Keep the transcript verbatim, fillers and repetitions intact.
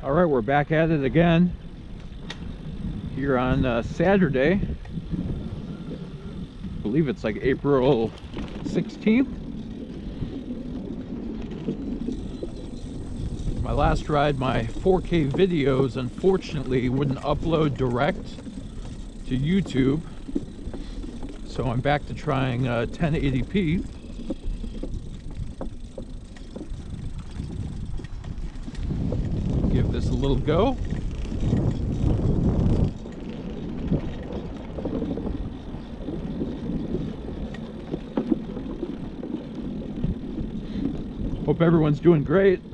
All right, we're back at it again here on uh, Saturday. I believe it's like April sixteenth. My last ride, my four K videos unfortunately wouldn't upload direct to YouTube, so I'm back to trying uh, ten eighty p. Give this a little go. Hope everyone's doing great.